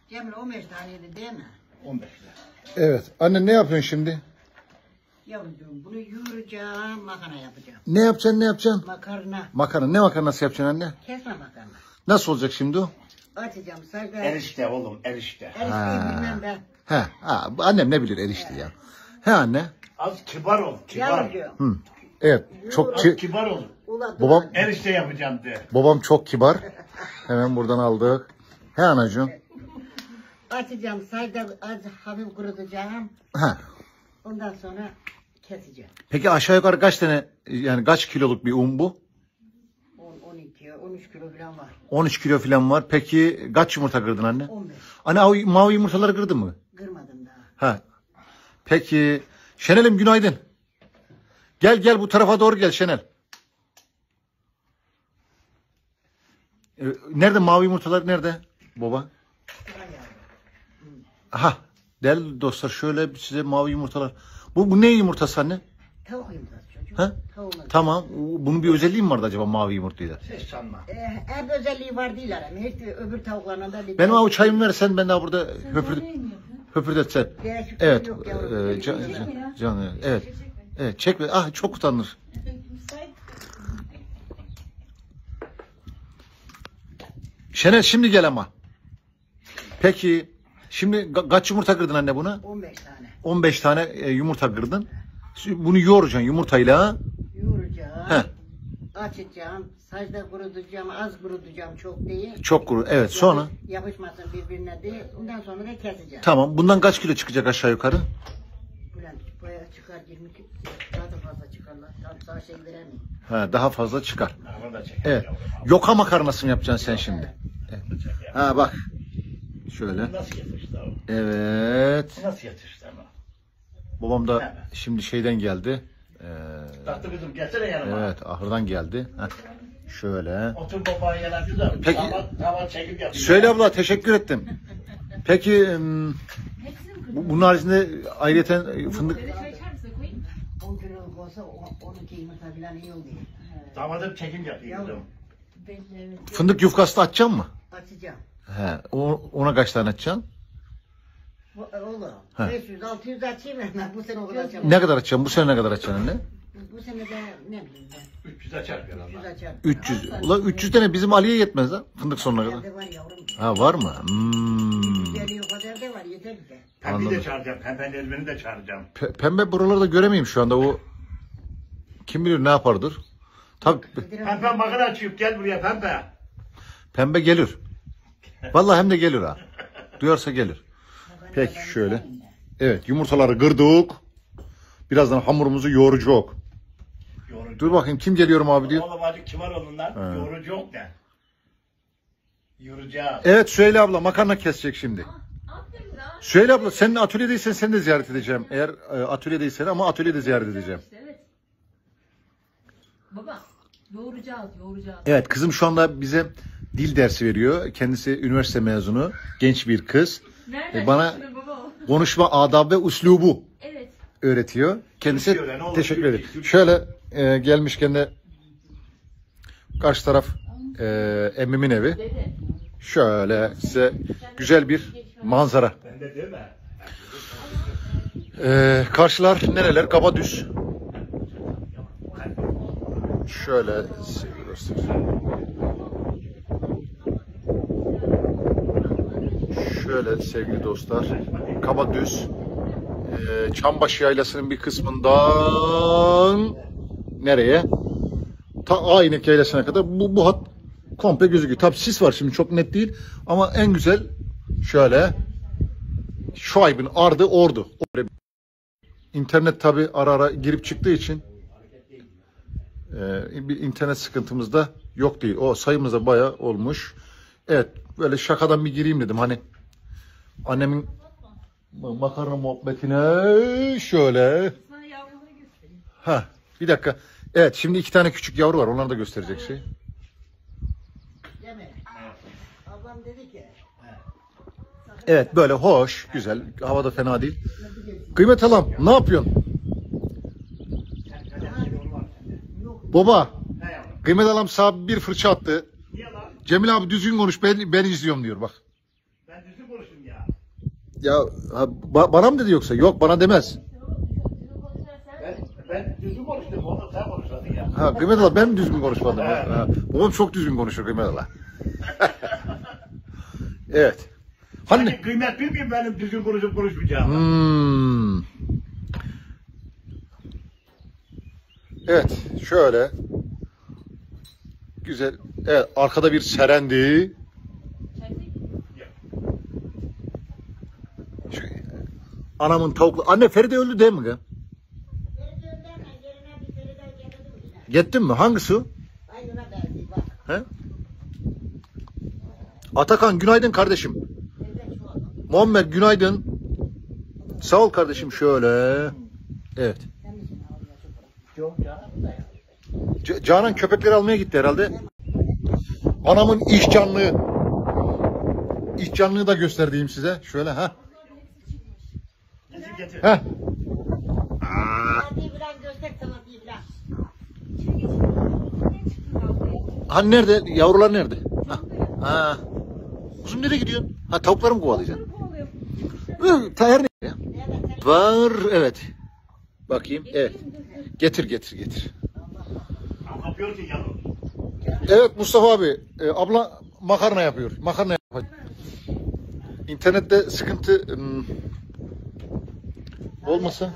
Cemil 15 taneydi değil mi? 15 lira. Evet. Anne ne yapıyorsun şimdi? Yavrucuğum bunu yoğuracağım, makarna yapacağım. Ne yapacaksın, ne yapacaksın? Makarna, Makarna. Ne makarnası yapacaksın anne? kesme makarna. Nasıl olacak şimdi o? Açacağım sadece. Erişte oğlum, erişte. Erişteyi bilmem ben. Annem ne bilir erişte ya. He anne. Az kibar ol, kibar. Yavrucuğum. Evet. Çok Az kibar ol. Ula Babam Erişte yapacağım de. babam çok kibar. Hemen buradan aldık. He anacığım. açacağım sadece az hafif kurutacağım. Ha. Ondan sonra keseceğim. Peki aşağı yukarı kaç tane yani kaç kiloluk bir un bu? 10, 12, 13 kilo falan var. 13 kilo falan var. Peki kaç yumurta kırdın anne? 15. Anne o mavi yumurtaları kırdın mı? Kırmadım daha. Ha. Peki Şenel'im günaydın. Gel bu tarafa doğru gel Şenel. Nerede mavi yumurtalar nerede baba? Aha. Değerli dostlar şöyle size mavi yumurtalar. Bu ne yumurtası anne? Tavuk yumurtası çocuğum. Ha? Tavuk yumurtası. Tamam. Bunun bir özelliği mi vardı acaba mavi yumurtayla? Hiç sanma. Hep özelliği var değil ama hiç öbür tavuklarına da bir Benim avuç çayımı versen ben daha burada höpürdetsen. değişik Evet. yok yavrum. Can, evet. Evet çekme. Ah çok utanır. Şenel şimdi gel ama. Peki şimdi kaç yumurta kırdın anne buna? 15 tane. 15 tane yumurta kırdın. Bunu yoğuracaksın yumurtayla. Yoğuracağım. Heh. Açacağım. Sacda kurutacağım. Az kurutacağım. Çok değil. Çok kuru. Evet sonra. Yapışmasın birbirine değil. Ondan sonra da keseceğim. Tamam. Bundan kaç kilo çıkacak aşağı yukarı? Bülent bayağı çıkar 20 kilo. Daha da fazla çıkarlar. Tam sağ şey veremeyim. Ha, daha fazla çıkar. Onu da çek. Evet. Yoka makarnası mı yapacaksın sen şimdi? Evet. Ha bak. Şöyle. Nasıl yatıştı o? Evet. Nasıl yatıştı ama? Babam da şimdi şeyden geldi. Tatlı kızım gelsene yanıma. Evet ahırdan geldi. Heh. Şöyle. Otur babanın yanına güzel. Peki. Tava çekim yapayım. Söyle abla teşekkür ettim. Peki bunun haricinde ayrıyeten fındık 10 kiloluk olsa 12 yumurta falan iyi oluyor. Tavada çekim yapayım kızım. fındık yufkası da açacaksın mı? Açacağım. He. Ona kaç tane açacaksın? Oğlum Ha. 500-600 açayım hemen. Bu sene o kadar açamam. Ne kadar açacaksın? Bu sene ne kadar açacaksın anne? Bu sene de ne bileyim ben. 300 açar bir 100 adam. açarım. 300. Ulan 300 tane bizim Ali'ye yetmez lan fındık sonuna kadar. Evde var yavrum. Ha var mı? Güzeli o kadar da var yeter bize. Pembeyi Anladım. de çağıracağım. Pembenin elbini de çağıracağım. Pembe buralarda göremeyeyim şu anda o kim bilir ne yapardır. Tabii Pembe makara açıyor. Gel buraya pembe. pembe gelir. Vallahi hem de gelir ha. Duyarsa gelir. Peki şöyle. Evet yumurtaları kırdık. Birazdan hamurumuzu yoğuracak. Yorucu. Dur bakayım kim geliyorum abi diyor. Oğlum acık kibar olun lan. Yorucu yok de. Yoracağız. Evet Süheyla abla makarna kesecek şimdi. Süheyla abla senin atölyedeysen seni de ziyaret edeceğim. Eğer atölyedeysen ama atölyede ziyaret edeceğim. Evet. Baba, yoğuracağız. Evet kızım şu anda bize dil dersi veriyor. Kendisi üniversite mezunu. Genç bir kız. Nereden Bana çıktı baba? konuşma adab ve uslubu Evet. öğretiyor. Kendisi Türkçe ne olur, teşekkür ederim. Türkçe. Şöyle gelmişken de karşı taraf emmimin evi. Dede. Şöyle size güzel bir manzara. Ben de değil mi? Karşılar nereler? Kabadüz. Şöyle size göstereyim. Şöyle sevgili dostlar. Kabadüz. Çambaşı Yaylası'nın bir kısmından nereye? Ta Aynek Yaylası'na kadar bu hat komple gözüküyor. Tabi sis var şimdi çok net değil ama en güzel şöyle Şuayb'ın ardı ordu. İnternet tabi ara ara girip çıktığı için bir internet sıkıntımız da yok değil. O sayımız da bayağı olmuş. Evet böyle şakadan bir gireyim dedim. Hani annemin makarna muhabbetine şöyle. Sana yavruları göstereyim. Ha bir dakika. Evet şimdi 2 tane küçük yavru var. Onları da gösterecek şey. Değil mi? Ablam dedi ki. Evet böyle hoş, güzel. Havada fena değil. Kıymet halam ne yapıyorsun? Baba, Ne yavrum? Kıymet halam sana bir fırça attı. Niye lan? Cemil abi düzgün konuş ben izliyorum diyor bak. Ben Ben düzgün konuştum ya. Ya bana mı dedi yoksa? Yok bana demez. Ben düzgün konuştum. Onu sen konuşmadın ya. Ha Kıymet Allah ben mi düzgün konuşmadım? Evet. Ha, babam çok düzgün konuşur Kıymet Allah. Evet. Hani Hani kıymet bilmiyorum benim düzgün konuşup konuşmayacağım. Hmm. Evet, şöyle. Güzel. Evet, arkada bir serendi. Şu, anamın tavuklu. Anne Feride öldü değil mi? Kız? Gittin mi? Hangisi o? Aynına benziyor bak. He? Atakan günaydın kardeşim. Evet şu adam. Muhammed günaydın. Sağ ol kardeşim şöyle. Evet. Sen misin ağlıyor çok. Çok canım da ya. Canan köpekleri almaya gitti herhalde. Anamın iş canlığı. İş canlılığı da göstereyim size. Şöyle ha. Getir getir. Ha. Hadi biraz göster sana bir biraz. Hani nerede? Yavrular nerede? Ha. Ha. Kuzum nereye gidiyorsun? Ha tavukları mı kovalayacaksın? Tahir nerede? Evet. Var evet. Bakayım. Evet. Getir getir getir. Kapıyor ki yavrum. Evet Mustafa abi. Abla makarna yapıyor. Makarna yapıyor. İnternette sıkıntı olmasa.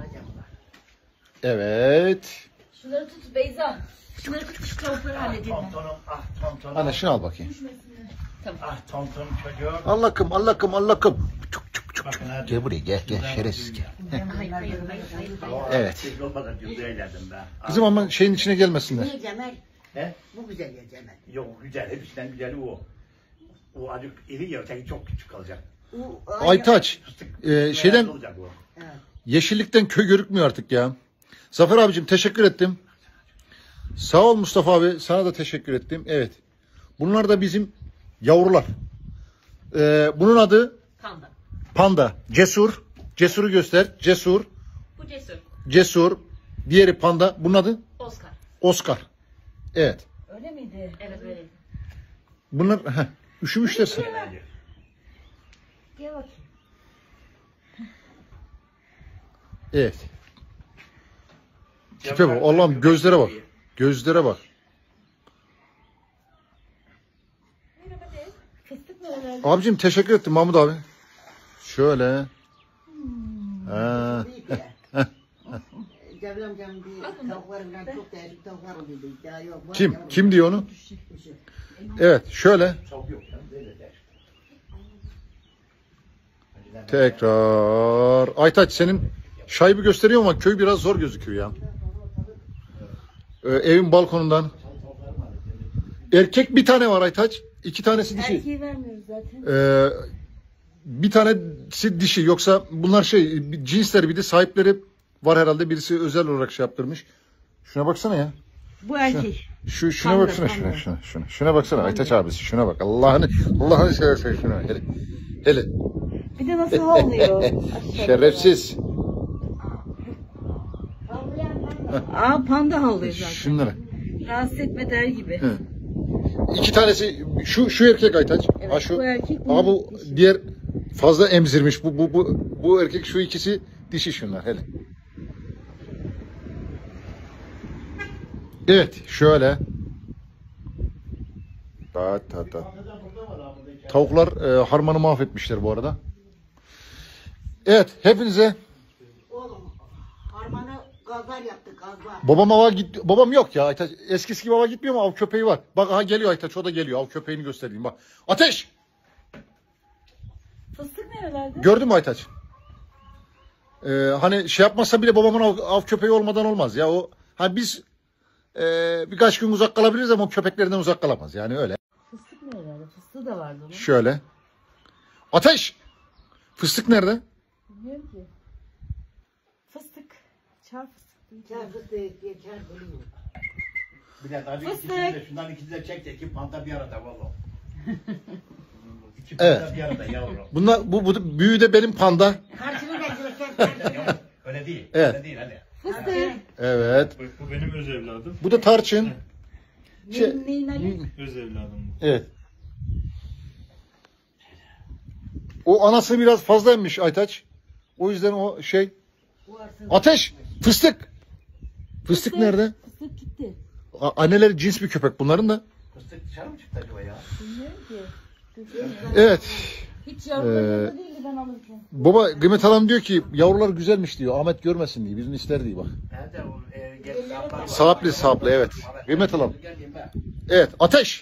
Evet. Şunları tut Beyza. Şunları küçük küçük tavukları halledelim. Tontonum ah tontonum. Anne şunu al bakayım. Ah tontonum çocuğum. Allah'ım Allah'ım Allah'ım. Çuk çuk çuk. Bakın hadi. Gel buraya gel şerefsiz gel. Hayır hayır hayır. Evet. Siz olmadan cüzde eyledim ben. Kızım ama şeyin içine gelmesinler. Niye Cemal? He? Bu güzel ya Cemal. Yok güzel. Hepsinden güzeli o. O acık iri ya. Öteki çok küçük kalacak. Aytaç. Şeyden Olacak o. Evet. yeşillikten köy görükmüyor artık ya. Zafer abicim teşekkür ettim. Sağ ol Mustafa abi. Sana da teşekkür ettim. Evet. Bunlar da bizim yavrular. Bunun adı Panda. Panda. Cesur. Cesur'u göster. Cesur. Bu cesur. Cesur. Diğeri Panda. Bunun adı Oscar. Oscar. Evet. Öyle miydi? Evet öyleydi. Bunlar üşümüşler. Gel bakayım. Evet. Tipe bak. Allah'ım gözlere bak. Gözlere bak. Merhaba de. Fıstık mı öyle? Abicim teşekkür ettim Mahmut abi. Şöyle. Ha. Cemal amcam bir tavukları falan çok değişik tavuklar oluyordu. Ya yok. var Kim? ya, Kim diyor onu? Kuşu. Evet. Şöyle. Çok yok. Böyle der. Tekrar. Aytaç senin şaybi gösteriyor ama köy biraz zor gözüküyor ya. Evin balkonundan. Erkek bir tane var Aytaç. 2 tanesi dişi. Erkeği vermiyoruz zaten. Bir tanesi dişi. Yoksa bunlar cinsler bir de sahipleri var herhalde. Birisi özel olarak şey yaptırmış. Şuna baksana ya. Bu erkek. Şuna Panda, baksana panda. şuna baksana Aytaç abisi şuna bak. Allah'ını seversen şuna. Hele. Bir de nasıl havlıyor? Şerefsiz. Aa panda havlıyor zaten. Şunlara. Rahatsız etme der gibi. Hı. 2 tanesi şu erkek Aytaç. Evet, Ha şu. bu erkek, Aa, bu diğer fazla emzirmiş. Bu erkek şu ikisi dişi şunlar hele. Evet şöyle. Ta. Tavuklar harmanı mahvetmişler bu arada. Evet hepinize Oğlum harmanı gazlar yaptık gazlar. babam ava gitti. Babam yok ya Aytaç. Eskisi gibi ava gitmiyor ama av köpeği var. Bak aha geliyor Aytaç o da geliyor. Av köpeğini göstereyim bak. Ateş! Fıstık nerelerde? Gördün mü Aytaç? Hani şey yapmazsa bile babamın av köpeği olmadan olmaz ya. O hani biz birkaç gün uzak kalabiliriz ama o köpeklerinden uzak kalamaz. Yani öyle. Fıstık nerelerde? Fıstığı da vardı onun. Şöyle. Ateş! Fıstık nerede? Bilmiyorum ki. Fıstık. Çar fıstık. değil. Çar fıstık diye çar bölüyor. Bir de hadi ikisini de şundan ikisini de çek de iki panta bir arada valla. İki panta Evet. bir arada yavrum. Bunlar bu büyüğü de benim panda. Karşını da göster. Yok, öyle değil. Evet. Öyle değil hadi. Fıstık. Evet. Bu benim öz evladım. Bu da tarçın. Neyin Ali? Öz evladım. Evet. O anası biraz fazla emmiş Aytaç. O yüzden o şey. Bu arsın. Ateş! Fıstık! Fıstık nerede? Fıstık gitti. Anneleri cins bir köpek bunların da. Fıstık dışarı mı çıktı acaba ya? Bilmiyorum ki. Evet. Hiç yavruları değildi ben alırken. Baba Kıymet Hanım diyor ki yavrular güzelmiş diyor. Ahmet görmesin diyor. Bizim ister diyor bak. Nerede o saplar var. Saplı evet. Kıymet Hanım. Evet Ateş.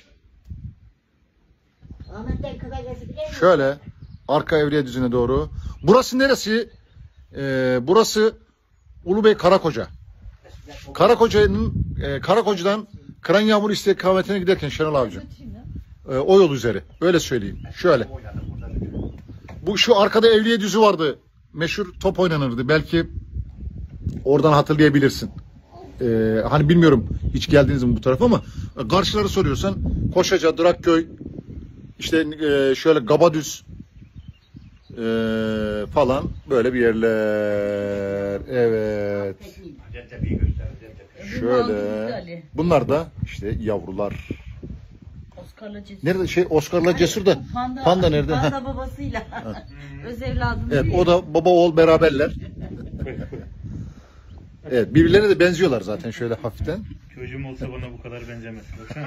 Ahmet'ten kadar gelsin biliyor musun? Şöyle arka Evliya Düzü'ne doğru. Burası neresi? Burası Ulubey Karakoca. Karakoca'dan Kıran Yağmur istikametine giderken Şenol Avcı. O yol üzeri. Öyle söyleyeyim. Şöyle. Bu şu arkada Evliya Düzü vardı. Meşhur top oynanırdı. Belki oradan hatırlayabilirsin. Hani bilmiyorum hiç geldiniz mi bu tarafa ama karşıları soruyorsan Koşaca, Drakköy, işte şöyle Gabadüz falan böyle bir yerler. Evet. Hacettepe'yi göster. Hacettepe. Şöyle. Bunlar da işte yavrular. Oscar'la Cesur. Nerede Oscar'la Cesur da Panda nerede? Panda babasıyla. Öz evladım. Evet o da baba oğul beraberler. Evet birbirlerine de benziyorlar zaten şöyle hafiften. Çocuğum olsa bana bu kadar benzemez.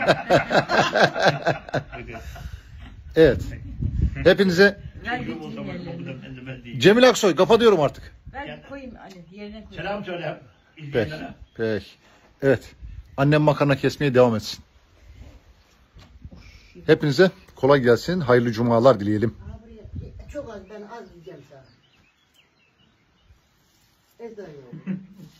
Evet. Hepinize Ver Çocuğum olsa getireyim bana bu yerlerini. kadar benzemez değil. Cemil Aksoy kapatıyorum artık. Ver koyayım Ali yerine koyayım. Selam söyle. Peki. İzleyenlere. Peki. Evet. Annem makarna kesmeye devam etsin. Hepinize kolay gelsin. Hayırlı cumalar dileyelim. Ha, buraya çok az ben az diyeceğim sana. Ez dayı.